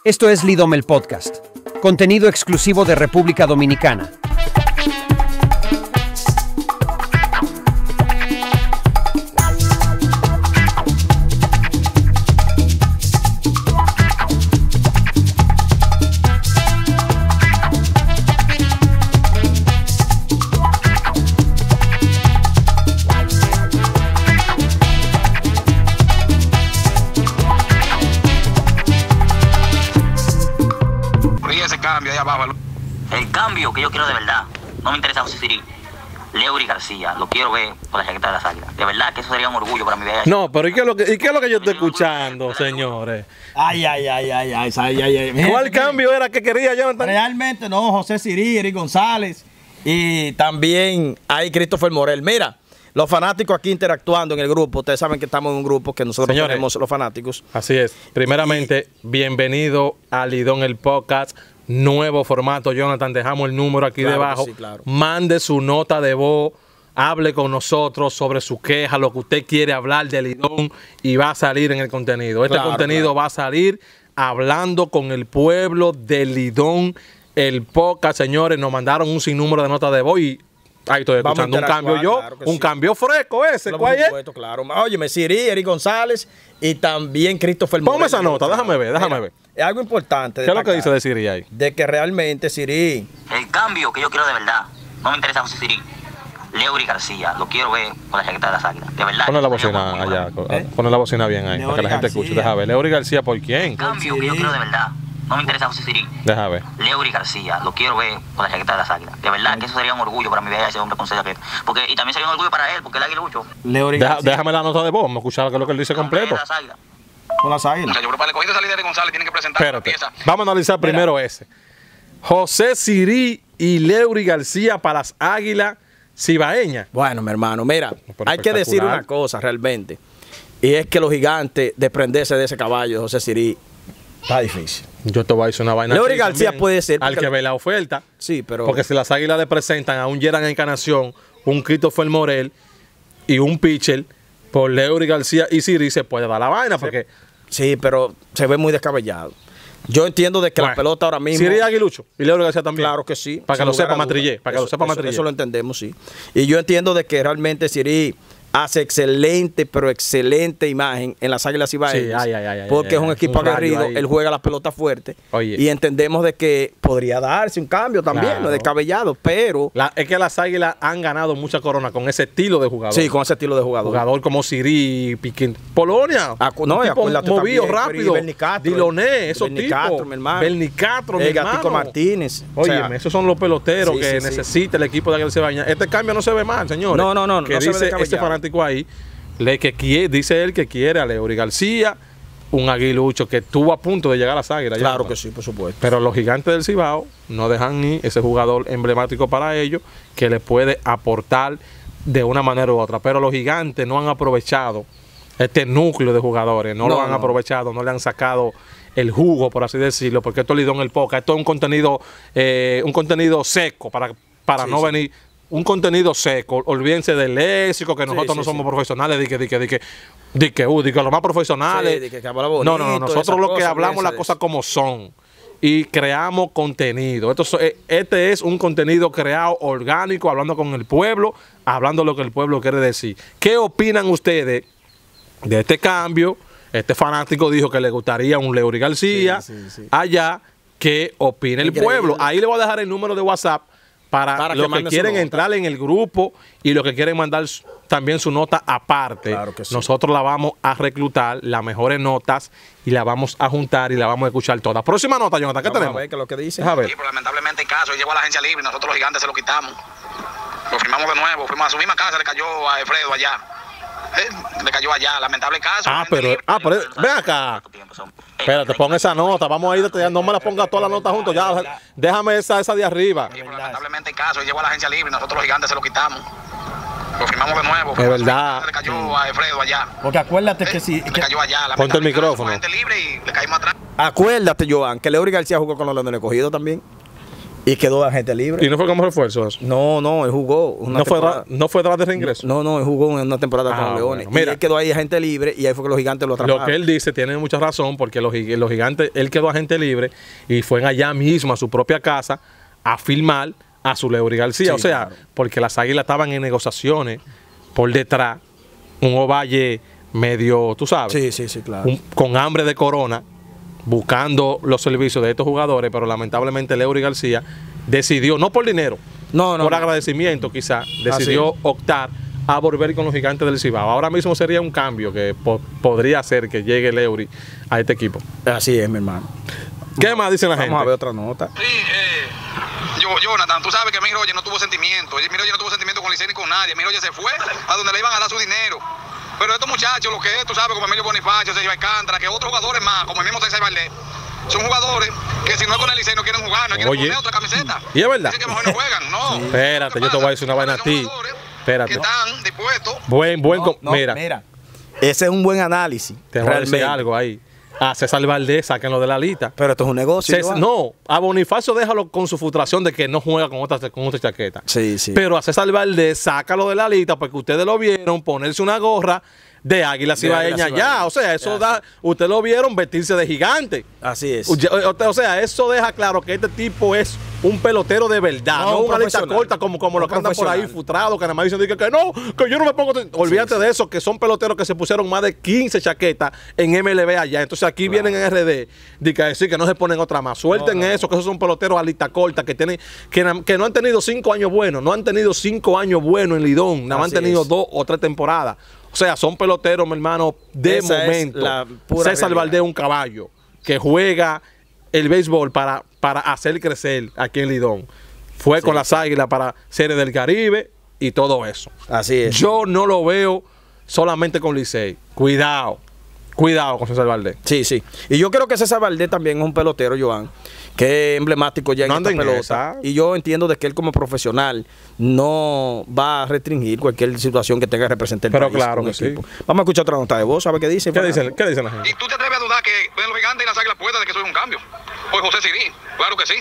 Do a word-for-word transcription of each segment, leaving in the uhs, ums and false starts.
Esto es Lidom el Podcast, contenido exclusivo de República Dominicana. El cambio que yo quiero de verdad, no me interesa José Siri, Leury García, lo quiero ver con la chaqueta de las Águilas. De verdad que eso sería un orgullo para mi vida. No, pero ¿y qué es lo que, ¿y qué es lo que yo estoy escuchando, señores? Ay, ay, ay, ay, ay, ay, ay, ay. ¿Cuál Gente, cambio era que quería Jonathan? Realmente no, José Siri, Eric González y también hay Christopher Morel. Mira, los fanáticos aquí interactuando en el grupo, ustedes saben que estamos en un grupo que nosotros Señores, tenemos los fanáticos. Así es. Primeramente, y, bienvenido a Lidom el Podcast. Nuevo formato, Jonathan, dejamos el número aquí claro debajo. Sí, claro. Mande su nota de voz, hable con nosotros sobre su queja, lo que usted quiere hablar de Lidom y va a salir en el contenido. Este claro, contenido claro. va a salir hablando con el pueblo de Lidom el Podcast, señores. Nos mandaron un sinnúmero de notas de voz y ahí estoy escuchando un cambio yo, claro un sí. cambio fresco ese. Lo ¿Cuál es? supuesto, claro. Óyeme, Siri, Eric González y también Christopher Morel. Ponme esa nota, déjame ver, déjame Mira, ver. Es algo importante. ¿Qué es lo que dice de Siri ahí? De que realmente Siri... El cambio que yo quiero de verdad, no me interesa José Siri, Leury García, lo quiero ver con la chaqueta de las Águilas. De verdad. Pone la bocina allá, ¿Eh? pone la bocina bien ahí, Leury para que la gente García. escuche. Deja ver, Leury García, ¿por quién? El cambio que yo quiero de verdad, no me interesa José Siri, Deja ver. Leury García, lo quiero ver con la chaqueta de las Águilas. De verdad que eso sería un orgullo para mi vida, ese hombre con esa chaqueta. Porque, y también sería un orgullo para él, porque él es aguilucho. Leury Deja, García. déjame la nota de voz, vamos a escuchar qué es lo que él dice completo. De las Águilas. Con las Águilas. Muchachos, pero para el cogido de salida de González tienen que presentar una Espérate, pieza. vamos a analizar primero ese. José Siri y Leury García para las Águilas Cibaeñas. Bueno, mi hermano, mira, Pero hay que decir espectacular. una cosa realmente. Y es que los gigantes, desprenderse de ese caballo de José Siri, está difícil. Yo te voy a decir una vaina. Leury aquí García también, puede ser, Al porque- que ve la oferta. Sí, pero... Porque si las Águilas le presentan a un Yeran Encarnación, un Christopher Morel y un pitcher por Leury García y Siri, se puede dar la vaina. Porque Sí, pero se ve muy descabellado. Yo entiendo de que Bueno, la pelota ahora mismo... Siri es aguilucho y Leury García también. Claro que sí. Para que sin lo lugar sepa a duda. Matrillé. Para que lo Eso- sepa eso- Matrillé. Eso lo entendemos, sí. Y yo entiendo de que realmente Siri hace excelente, pero excelente imagen en las Águilas Cibaeñas. Sí, ay, ay, ay, porque ay, es un ay, equipo un rayo aguerrido, ahí. él juega la pelota fuerte. Oye. Y entendemos de que podría darse un cambio también, Claro. no es descabellado, pero... La- es que las Águilas han ganado mucha corona con ese estilo de jugador. Sí, con ese estilo de jugador. Jugador como Siri, Piquín. Polonia. Acu- no, un y tipo acuérdate movido, también, rápido. Bernie Castro, Diloné, esos Bernie tipos. Castro, mi hermano. Bernie Castro, mi El Gatico hermano. Martínez. o Oye, sea, esos son los peloteros sí, que sí, sí. necesita el equipo de Águilas Cibaeñas. Este cambio no se ve mal, señores. No, no, no, Que no se ve dice descabellado. este fanático ahí, le que quiere, dice él que quiere a Leury García, un aguilucho que estuvo a punto de llegar a las Águilas. Claro ya, que sí, por supuesto. Pero los gigantes del Cibao no dejan ni ese jugador emblemático para ellos que le puede aportar de una manera u otra. Pero los gigantes no han aprovechado este núcleo de jugadores, no, No, lo han no. aprovechado, no le han sacado el jugo, por así decirlo, porque esto es Lidom el Podcast, esto es un contenido, eh, un contenido seco para, para Sí, no sí. venir. Un contenido seco, olvídense del léxico, que nosotros sí, no somos sí. profesionales, de que, de que, de que, de que, uh, de que los más profesionales. Sí, de que- que habla bonito, no, no, no, esas nosotros lo que cosas, hablamos las olvídense de cosas eso. como son y creamos contenido. Esto, so- eh, este es un contenido creado orgánico, hablando con el pueblo, hablando lo que el pueblo quiere decir. ¿Qué opinan ustedes de este cambio? Este fanático dijo que le gustaría un Leury García Sí, sí, sí. allá. ¿Qué opina el Increíble. pueblo? Ahí le voy a dejar el número de WhatsApp para, Para que los que mande su quieren nota. entrar en el grupo y los que quieren mandar su- también su nota aparte. Claro que sí. Nosotros la vamos a reclutar, las mejores notas, y la vamos a juntar y la vamos a escuchar todas. Próxima nota, Jonathan, ¿qué Vamos tenemos? a ver qué es lo que dice. Deja ver. Sí, pero lamentablemente el caso, él llegó a la agencia libre y nosotros los gigantes se lo quitamos. Lo firmamos de nuevo, fuimos a su misma casa, le cayó a Alfredo allá. Eh, Le cayó allá, lamentable caso. Ah, gente pero, libre. ah, pero, ven acá. Espérate, pon esa nota, vamos a ir detallando, no me la pongas todas las notas juntos, ya, déjame esa, esa de arriba. Sí, pero lamentablemente el caso, él llegó a la agencia libre y nosotros los gigantes se lo quitamos. Lo firmamos de nuevo. Es fuimos a su verdad. misma casa, Le cayó a Alfredo allá. Porque acuérdate que Eh, si... Le que- cayó allá. Ponte el lamentable caso, micrófono. fue gente libre y le caímos atrás. acuérdate, Joan, que Leury García jugó con los Leones Escogidos también. Y quedó agente libre. ¿Y no fue como refuerzo eso? No, no, él jugó. Una ¿No fue, temporada. dra- ¿No fue draft de reingreso? No, no, él jugó en una temporada Ah, con los Leones. bueno, mira. Y él quedó ahí agente libre y ahí fue que los gigantes lo atraparon. Lo que él dice tiene mucha razón porque los, gi- los gigantes, él quedó agente libre y fue allá mismo a su propia casa a filmar a su Leury García. Sí, o sea, claro. porque las Águilas estaban en negociaciones por detrás, un Ovalle medio, tú sabes, Sí, sí, sí, claro. un- con hambre de corona, buscando los servicios de estos jugadores, pero lamentablemente Leury García decidió, no por dinero, No, no, por no. agradecimiento quizá, decidió optar a volver con los gigantes del Cibao. Ahora mismo sería un cambio que po- podría hacer que llegue Leury a este equipo. Así es, mi hermano. ¿Qué más dice la gente? Vamos a ver otra nota. Sí, eh, yo, Jonathan, tú sabes que mi Roger no tuvo sentimiento. Mi Roger no tuvo sentimiento con Licey ni con nadie. Mi Roger se fue a donde le iban a dar su dinero. Pero estos muchachos, lo que es, tú sabes, como Emilio Bonifacio, Sergio Alcántara, que otros jugadores más, como el mismo César Valdés, son jugadores que si no es con el Licey no quieren jugar, no quieren Oye. poner otra camiseta. ¿Y es verdad? Dicen que mejor no juegan, no. Espérate, ¿Qué yo te voy a pasa? decir una vaina a Son ti. jugadores Espérate. Que están dispuestos. Buen, buen, No, com- no, mira, mira, ese es un buen análisis. te voy a realmente. decir algo ahí. A César Valdés, sáquenlo de la lista. Pero esto es un negocio. Cés- Joan. no, a Bonifacio déjalo con su frustración de que no juega con otra, con otra chaqueta. Sí, sí. Pero a César Valdés, sácalo de la lista porque ustedes lo vieron ponerse una gorra de Águilas De Águilas Cibaeñas ya. Cibaeñas. O sea, eso Ya, da, ustedes lo vieron vestirse de gigante. Así es. O o sea, eso deja claro que este tipo es un pelotero de verdad, No, no, un una lista profesional. corta como, como Un los que andan por ahí profesional. frustrados, que nada más dicen que, que no, que yo no me pongo. Olvídate sí. de eso, que son peloteros que se pusieron más de quince chaquetas en M L B allá. Entonces aquí vienen en R D de que decir que no se ponen otra más. Suelten No, no, eso, que esos son peloteros a lista corta, que tienen, que, na- que no han tenido cinco años buenos, no han tenido cinco años buenos en Lidón, nada más han Así tenido es. dos o tres temporadas. O sea, son peloteros, mi hermano, de Esa es momento. la pura César realidad. Valdés es un caballo que juega el béisbol para, para hacer crecer aquí en Lidón. Fue con las Águilas para Series del Caribe y todo eso. Así es. Yo no lo veo solamente con Licey. Cuidado, cuidado con César Valdés. Sí, sí. Y yo creo que César Valdés también es un pelotero, Joan, que es emblemático ya en No esta anda en pelota. esa. Y yo entiendo de que él como profesional no va a restringir cualquier situación que tenga que representar el Pero país, claro un que sí. equipo. Vamos a escuchar otra nota de voz, ¿sabe qué dice? ¿Qué dicen, ¿Qué dicen la gente? ¿Y tú te atreves a dudar que en los gigantes y las águilas pueda de que eso es un cambio? Pues José Sirí, claro que sí.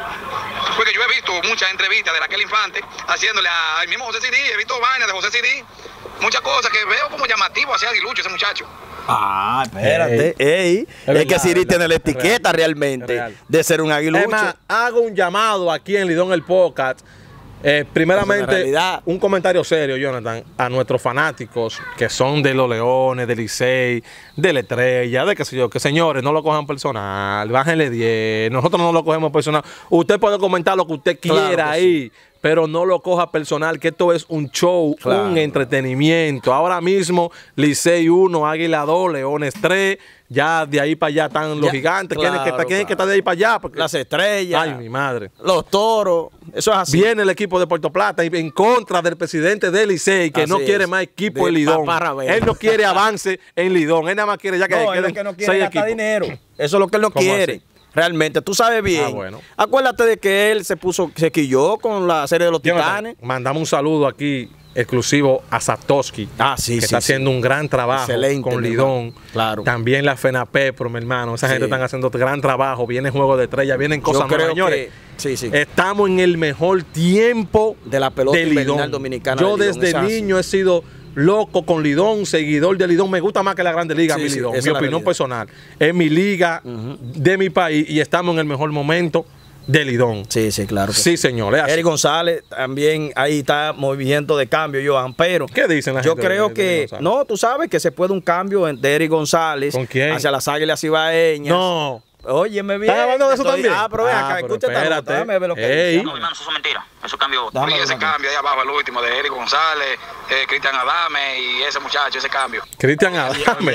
Porque yo he visto muchas entrevistas de Raquel Infante haciéndole al mismo José Sirí, he visto vainas de José Sirí, muchas cosas que veo como llamativo hacia aguilucho ese muchacho. Ah, espérate. Ey, es, verdad, que Siri es tiene la verdad, es etiqueta real, realmente es real. de ser un aguilucho. Es más, hago un llamado aquí en Lidón el Podcast. Eh, Es una primeramente, realidad. un comentario serio, Jonathan, a nuestros fanáticos que son de los Leones, del Licey, de la Estrella, de qué sé yo, que señores, no lo cojan personal, bájenle diez, nosotros no lo cogemos personal. Usted puede comentar lo que usted Claro quiera que ahí, pero no lo coja personal, que esto es un show, Claro. un entretenimiento. Ahora mismo, Licey uno, Águila dos, Leones tres, ya de ahí para allá están los Ya, gigantes. ¿Quién es que claro, está, quién es que claro. está de ahí para allá? Porque, Las estrellas, ay, mi madre. los toros, eso es así. Viene el equipo de Puerto Plata y en contra del presidente del Licey, que Así no quiere es. más equipo De en Lidón. Papá Ravelo. Él no quiere avance en Lidón. Él nada más quiere ya que No, él queden lo que no quiere seis es gastar equipos. dinero. Eso es lo que él no ¿Cómo quiere. así? Realmente, tú sabes bien. Ah, bueno. Acuérdate de que él se puso, se quilló con la serie de los Jonathan, Titanes. mandamos un saludo aquí exclusivo a Satoshi, Ah, sí, que sí, está sí. haciendo un gran trabajo Excelente, con mi Lidón. hermano. Claro. También la FENAPEPRO, mi hermano. Esa Sí. gente están haciendo gran trabajo. Viene Juego de Estrella, vienen cosas Yo creo nuevas, señores. que- sí, sí. Estamos en el mejor tiempo De la pelota de invernal Lidón. dominicana Yo de Lidón, desde es así. niño he sido loco con Lidón, seguidor de Lidón. Me gusta más que la Grande Liga, Sí, mi sí, Lidón. esa Mi es la opinión realidad. personal. Es mi liga de mi país y estamos en el mejor momento de Lidón. Sí, sí, claro. que Sí, señor. es así. Eric González, también ahí está movimiento de cambio, Johan, pero ¿Qué dicen la yo gente de- creo de que, Eric González? no, tú sabes que se puede un cambio en- de Eric González ¿Con quién? hacia las Águilas Cibaeñas. No. Óyeme bien. ¿Están hablando de eso estoy- también? Ah, pero ven Ah, acá, pero escucha esta nota, espérate. déjame ver lo que Ey. dice. No, hermano, eso es mentira. Eso cambió. Dame, Y ese dame. cambio ahí abajo, el último, de Eric González, eh, Cristian Adame y ese muchacho, ese cambio. Cristian Adame.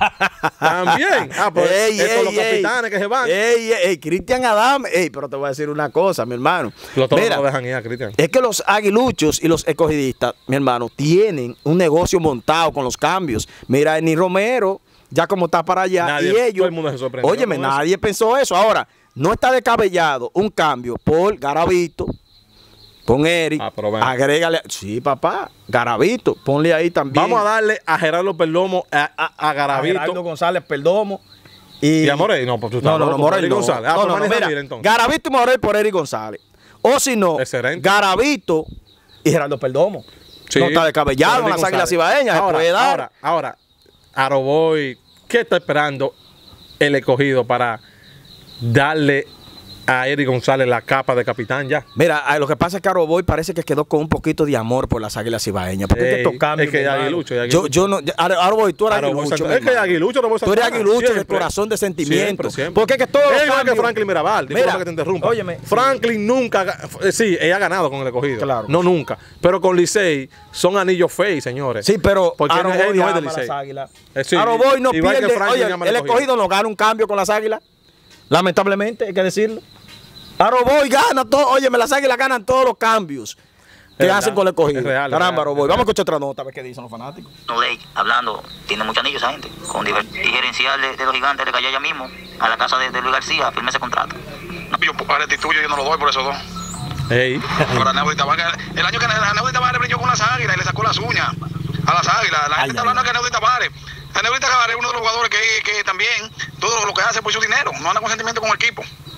También. Ah, pues Ey, estos ey, los ey. capitanes que se van. Ey, ey, ey, Cristian Adame. Ey, pero te voy a decir una cosa, mi hermano. Los toros Mira, no lo dejan ir a Cristian. es que los aguiluchos y los escogidistas, mi hermano, tienen un negocio montado con los cambios. Mira, Eni Romero, ya como está para allá, Nadie- y ellos. todo el mundo se sorprendió Óyeme, con eso. nadie pensó eso. Ahora, no está descabellado un cambio por Garavito, pon Eric, Ah, pero ven. agrégale. Sí, papá, Garavito, ponle ahí también. Vamos a darle a Gerardo Perdomo, a, a, a a Garavito. Gerardo González Perdomo. Y, ¿Y a Morey? No, pues tú estás no, no, no, loco, Morey Eric no. González. Ah, no, pues no, no, maneja mira, bien, entonces. Garavito y Morey por Eric González. O si no, Excelente. Garavito y Gerardo Perdomo. Sí. No está descabellado en Jordi las Águilas González. Cibaeñas. Se Ahora, puede dar. ahora, ahora, Aroboy, ¿qué está esperando el escogido para darle a Eric González la capa de capitán ya? Mira, a- lo que pasa es que Aroboy parece que quedó con un poquito de amor por las Águilas Cibaeñas. Porque es que Ey, estos cambios, es que mi hermano, Aguilucho, es Yo, Aguilucho. yo no, ya- Ar- Aroboy, tú eres Aroboy aguilucho. Santana. mi Es que hermano. Aguilucho, Aroboy Tú eres Santana. aguilucho de Siempre. corazón, de sentimiento. Siempre, siempre. Porque es que todos los Es igual que cambios- Franklin Mirabal, disculpa Mira, que te interrumpa. óyeme. Franklin nunca, ha- eh, sí, ella ha ganado con el escogido. Claro. No nunca. Pero con Licey son anillos feos, señores. Sí, pero porque él, Aroboy él no es ama de las Licey. Águilas. Eh, sí, Aroboy no igual que pierde. Franklin Oye, ama al el escogido no gana un cambio con las Águilas. Lamentablemente, hay que decirlo. Aroboy gana todo. Oye, las Águilas ganan todos los cambios que verdad, hacen con el escogido. es real, es Caramba, real, Aroboy. es Vamos a real. escuchar otra nota a ver qué dicen los fanáticos. No ley, hablando, tiene muchos anillos esa gente. Con diver- y gerencial de, de los gigantes le cayó allá mismo a la casa de, de Luis García a firmar ese contrato. Yo para el tuyo yo no lo doy por esos dos. Ey. Ahora Neudi Tavares, el año que Neudi Tavares brilló con las Águilas y le sacó las uñas a las Águilas. La Ay, gente está ay, hablando ay. que Neudi Tavares. Neudi Tavares es uno de los jugadores que, que también todo lo que hace por su dinero, no anda con sentimiento con el equipo.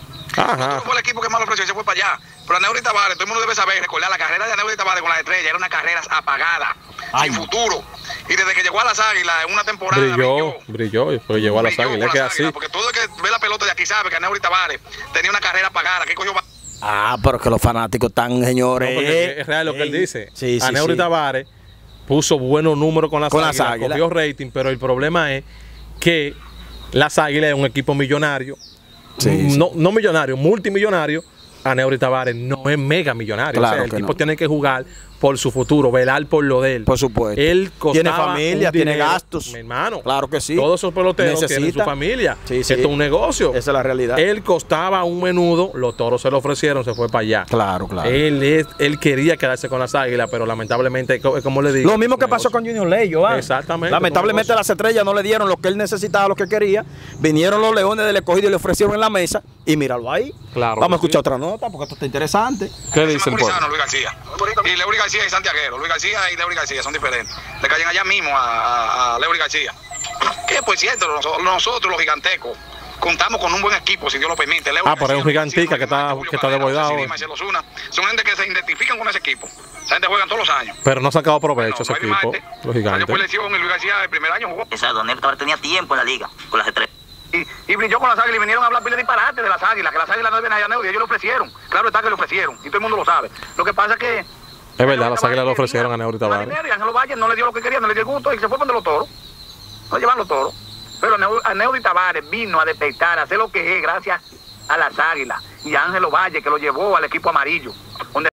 Ajá. Fue el equipo que más lo ofreció y se fue para allá. Pero a Neudi Tavares, todo el mundo debe saber, recordar la carrera de Neudi Tavares con la estrella, era una carrera apagada, Ay. sin futuro. Y desde que llegó a las Águilas, en una temporada Brilló, brilló, pero llegó a las brilló Águilas. Es con que las así. Águilas, porque todo el que ve la pelota de aquí sabe que a Neudi Tavares tenía una carrera apagada, que cogió ba- Ah, pero que los fanáticos están, señores. No, porque es real lo que él Ey. dice. Sí, sí, a Neuri sí. Tavares puso buenos números con las Con las Águilas, Águilas. cogió rating, pero el problema es que las Águilas es un equipo millonario. Sí, M- sí. No, no millonario, multimillonario. A Neuri Tavares no es mega millonario. Claro O sea, el que tipo no. tiene que jugar por su futuro, velar por lo de él. Por supuesto. Él costaba Tiene familia, un tiene dinero, gastos. Mi hermano. Claro que sí. Todos esos peloteros tienen su Necesita. familia. Sí, sí. Esto es un negocio. Esa es la realidad. Él costaba un menudo, los toros se lo ofrecieron, se fue para allá. Claro, claro. Él, es- él quería quedarse con las Águilas, pero lamentablemente, co- como le digo. Lo mismo que su pasó negocio. con Junior Ley, Joan. Exactamente, Lamentablemente como las estrellas no le dieron lo que él necesitaba, lo que quería. Vinieron los Leones del Escogido y le ofrecieron en la mesa. Y míralo ahí. Claro Vamos a que escuchar sí. otra nota porque esto está interesante. ¿Qué Se dice el llama pueblo? Purizano, Luis García. Y Leury García y Santiaguero. Luis García y Leury García son diferentes. Le caen allá mismo a, a, a Leury García. Que por cierto, nosotros, nosotros los gigantecos contamos con un buen equipo, si Dios lo permite. Leury Ah, pero es un García, gigantica Luis que García, está- Julio que está Cabrera, desbordado. José Lima, Marcelo Zuna. Son gente que se identifican con ese equipo. Esa gente juega todos los años. Pero no ha sacado provecho ese No, no hay equipo, Marte. los Año fue gigantes. lesión y Luis García el primer año jugó. Exacto, Neudi Tavares tenía tiempo en la liga con las estrellas. Y, y brilló con las Águilas y vinieron a hablar pile de disparate de las Águilas, que las Águilas no deben a Neudi, ellos lo ofrecieron. Claro está que lo ofrecieron y todo el mundo lo sabe. Lo que pasa es que... Es verdad, las Águilas le ofrecieron a Neuri Tavares. Y Ángelo Valle no le dio lo que quería, no le dio el gusto y se fue con los toros. No llevan los toros. Pero Neu- a Neudi Tavares vino a despertar, a hacer lo que es gracias a las Águilas. Y a Ángelo Valle que lo llevó al equipo amarillo. Donde...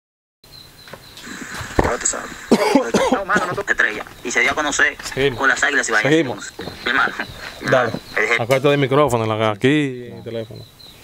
No, mano, no to- Estrella. Y se dio a conocer Seguimos. con las Águilas y vaya. Seguimos. Mi hermano. Dale. El jefe. Acuérdate del micrófono, la- aquí, el teléfono.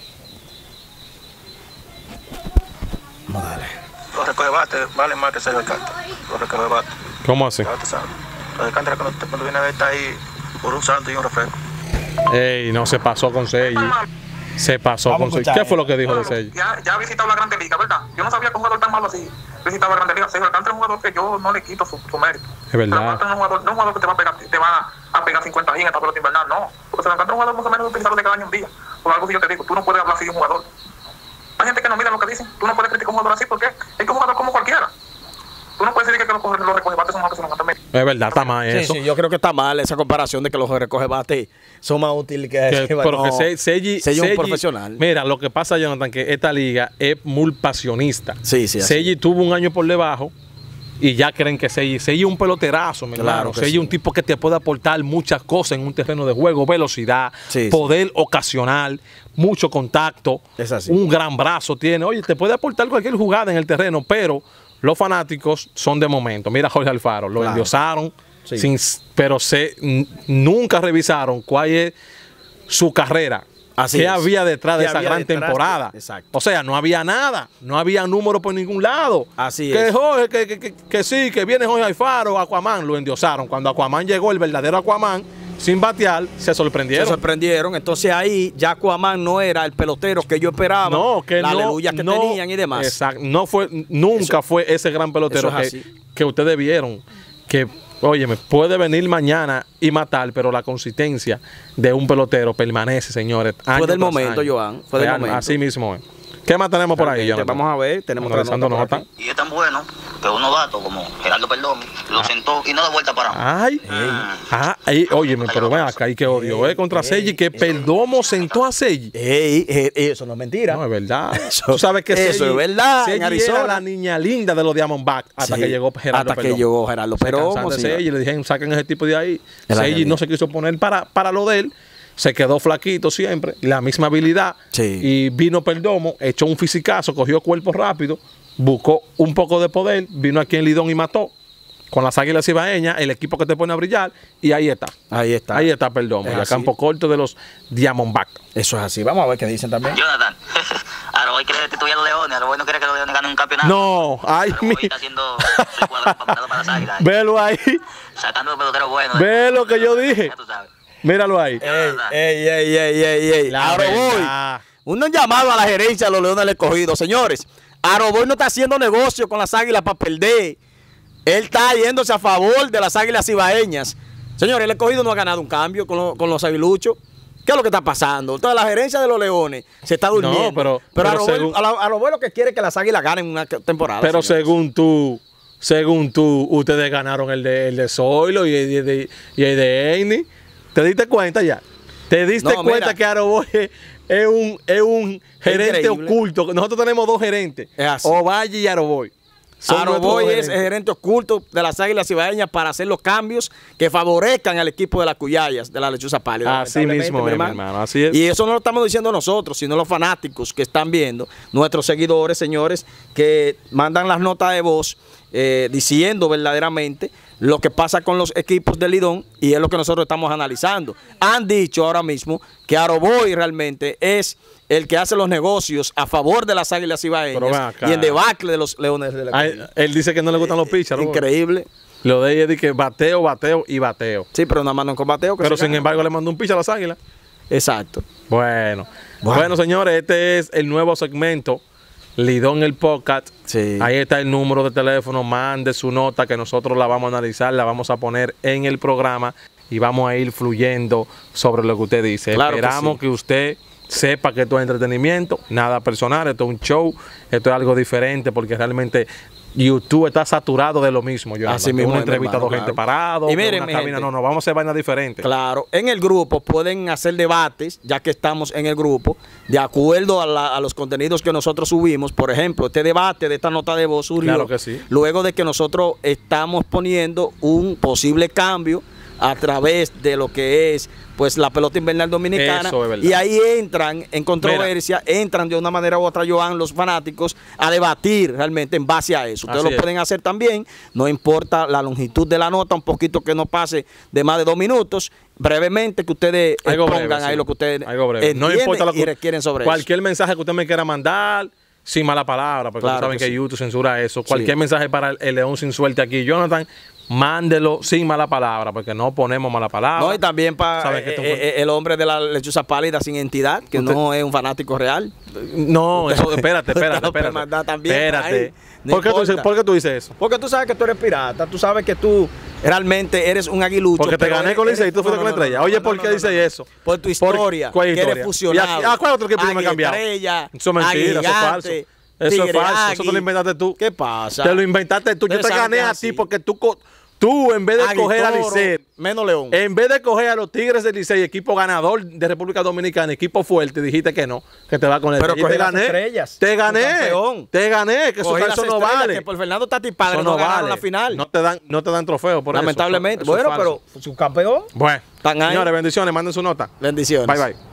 Los recogebates valen más que seis alcántaras. Los recogebates, ¿Cómo así? ya te sabes. Los alcántaras cuando, te- cuando viene a ver está ahí por un santo y un refresco. Ey, no se pasó con Selly. Se pasó Vamos a con Selly. escuchar, ¿Qué fue lo que dijo de Selly? Ya, ya ha visitado la Grande Liga, ¿verdad? Yo no sabía que un jugador tan malo así visitaba la Grande Liga. Sergio Alcántara es un jugador que yo no le quito su, su mérito. Es verdad. Sergio Alcántara no es un jugador, no es un jugador que te va a pegar, te va a pegar cincuenta en esta pelota invernal, no. Porque Sergio Alcántara es un jugador más o menos utilizado de cada año un día. Por algo que yo te digo, tú no puedes hablar así de un jugador. Hay gente que no mira lo que dicen. Tú no puedes criticar a un jugador así porque es que es un jugador como cualquiera. Tú no puedes decir que los, los recogebates son más que son también. Es verdad, está mal Sí, eso. sí, yo creo que está mal esa comparación de que los recoge bate son más útiles que, Que- que- pero que no. Se- Selly, Selly es un Selly- profesional. Mira, lo que pasa, Jonathan, que esta liga es muy pasionista. Sí, sí, así. Selly tuvo un año por debajo y ya creen que Selly, Selly es un peloterazo, mi Claro hermano. que Selly es sí. un tipo que te puede aportar muchas cosas en un terreno de juego, velocidad, Sí, sí. poder ocasional, mucho contacto, Es así. un gran brazo tiene. Oye, te puede aportar cualquier jugada en el terreno, pero los fanáticos son de momento. Mira a Jorge Alfaro, lo Claro. endiosaron, Sí. sin, pero se, n- nunca revisaron cuál es su carrera. Así ¿Qué es. había detrás de ¿Qué esa había gran detrás de- temporada? Exacto. O sea, no había nada, no había número por ningún lado. Así que es. Jorge, que, que, que, que sí, que viene Jorge Alfaro, Aquaman, lo endiosaron. Cuando Aquaman llegó, el verdadero Aquaman, sin batear, se Se sorprendieron. sorprendieron. Entonces ahí ya Aquaman no era el pelotero que yo esperaba. No, que la no, aleluya que no, tenían y demás. Exacto, no fue, nunca Eso- fue ese gran pelotero eso es que, así. que ustedes vieron. Que, óyeme, puede venir mañana y matar, pero la consistencia de un pelotero permanece, señores. año Fue del tras momento, año. Joan, fue del Real, momento. Así mismo es. ¿Qué más tenemos por ahí, Realmente, Jonathan? vamos a ver, tenemos otra Analizando nota por nota. Y es tan bueno que unos vatos como Gerardo Perdomo lo sentó y no da vuelta para. Ay, ah, ay, óyeme, pero ven acá, y que odio, eh, contra Selli, que Perdomo sentó a Selli. Ey, ey, ey, eso no es mentira. No, es verdad. Eso- Tú sabes que eso Selli- es verdad, en Selli Arizona. era la niña linda de los Diamondback hasta Sí, que llegó Gerardo hasta que Perdomo. llegó Gerardo Se Perdomo, cansaron de señor. Selli, le dijeron, saquen ese tipo de ahí. Es la Selli realidad. no se quiso poner para, para lo de él. Se quedó flaquito siempre, la misma habilidad. Sí. Y vino Perdomo, echó un fisicazo, cogió cuerpo rápido, buscó un poco de poder, vino aquí en Lidón y mató. Con las Águilas Ibaeñas, el equipo que te pone a brillar, y ahí está. Ahí está. Ahí está Perdomo, Es y a así. campo corto de los Diamondback. Eso es así. Vamos a ver qué dicen también. Jonathan, Aroboy quiere destituir a los Leones. Aroboy no quiere que los Leones ganen un campeonato. No, ay, Aroboy mi. está haciendo su cuadro para para las Águilas. Velo ahí, Sacando peloteros buenos. ve lo que yo dije. Ya tú sabes. Míralo ahí. Ey, ey, ey, ey, ey, ey. La Aroboy. verdad. Un llamado a la gerencia de los Leones del Escogido. Señores, Aroboy no está haciendo negocio con las Águilas para perder. Él está yéndose a favor de las Águilas Ibaeñas. Señores, el Escogido no ha ganado un cambio con, lo- con los aguiluchos. ¿Qué es lo que está pasando? Entonces la gerencia de los Leones se está durmiendo. No, pero- pero, pero Aroboy, según- a la- Aroboy lo que quiere es que las Águilas ganen una temporada. Pero señores. según tú, según tú, ustedes ganaron el de, el de Zoilo y el de, y el de Einny. ¿Te diste cuenta ya? ¿Te diste No, cuenta mira. que Aroboy es, es un, es un gerente Increíble. oculto? Nosotros tenemos dos gerentes. Es así. Ovalle y Aroboy. Son Aroboy nuestros es el gerentes. gerente oculto de las Águilas Ibaeñas para hacer los cambios que favorezcan al equipo de las Cuyayas, de la lechuza pálida. Así lamentablemente, mismo mi es, mi hermano, así es. Y eso no lo estamos diciendo nosotros, sino los fanáticos que están viendo, nuestros seguidores, señores, que mandan las notas de voz eh, diciendo verdaderamente lo que pasa con los equipos de Lidón, y es lo que nosotros estamos analizando. Han dicho ahora mismo que Aroboy realmente es el que hace los negocios a favor de las Águilas Pero ven Ibaeñas acá. y en debacle de los Leones de la Ay, él dice que no le gustan los pitchers. Aroboy. Increíble. Lo de ella es de que bateo, bateo y bateo. Sí, pero nada más no en combateo. que Pero se sin gana. embargo le mandó un pitch a las Águilas. Exacto. Bueno. Bueno. bueno, señores, este es el nuevo segmento, Lidón el Podcast. Sí. Ahí está el número de teléfono, mande su nota que nosotros la vamos a analizar, la vamos a poner en el programa y vamos a ir fluyendo sobre lo que usted dice. Claro que Esperamos sí. que usted sepa que esto es entretenimiento, nada personal, esto es un show, esto es algo diferente porque realmente YouTube está saturado de lo mismo. Yo Así mismo una es, mi entrevista a dos hermano, gente claro. parado, Y miren, una mi cabina, gente. no, no, vamos a hacer vainas diferentes. Claro. En el grupo pueden hacer debates, ya que estamos en el grupo, de acuerdo a, la- a los contenidos que nosotros subimos. Por ejemplo, este debate de esta nota de voz surgió Claro que sí. luego de que nosotros estamos poniendo un posible cambio a través de lo que es pues la pelota invernal dominicana. Eso es verdad. Y ahí entran en controversia, entran de una manera u otra, Joan, los fanáticos, a debatir realmente en base a eso. Ustedes Así lo es. pueden hacer también, no importa la longitud de la nota, un poquito que no pase de más de dos minutos, brevemente que ustedes Algo pongan breve, ahí sí. lo que ustedes Algo breve. No entienden importa lo y que requieren sobre cualquier mensaje que usted me quiera mandar sin mala palabra, porque Claro ustedes saben que que, sí. YouTube censura eso. Cualquier mensaje para el, el León sin suerte aquí, Jonathan, mándelo sin mala palabra, porque no ponemos mala palabra. eso. No, y también para Saben que esto fue- el hombre de la lechuza pálida sin entidad, que Usted- no es un fanático real. No, eso, espérate, Usted espérate, lo puede espérate. mandar también espérate. ahí, no ¿Por, qué tú dices, importa. ¿Por qué tú dices eso? Porque tú sabes que tú eres pirata, tú sabes que tú realmente eres un aguilucho. Porque te pero gané eres- con Licey y eres- tú fuiste no, con la no, no, estrella. no, Oye, no, ¿por no, qué no, dices no. eso? Por tu Por- historia, ¿cuál que historia? eres fusionado. ¿Y a- a cuál otro equipo yo me he Águila cambiado? Estrella, Eso es mentira, eso es Águila falso. Gigante, Eso es Tigre falso, eso Águila. te lo inventaste tú. ¿Qué pasa? Te lo inventaste tú. Yo Ustedes te saben gané que es a así. ti porque tú, co- tú en vez de Águila, coger a Toro, Licey, menos León. en vez de coger a los Tigres de Licey, equipo ganador de República Dominicana, equipo fuerte, dijiste que no, que te va con el Pero Estrella. Y cogí te las gané. estrellas, Te tu gané. campeón. Te gané, que eso, Cogí las eso no estrellas vale. que por Fernando Tati Padre Eso no, no ganaron vale. la final. No te dan, no te dan trofeo por eso. Lamentablemente. Eso- eso es bueno, falso. pero su campeón. Bueno, Están ahí. señores, bendiciones, manden su nota. Bendiciones. Bye, bye.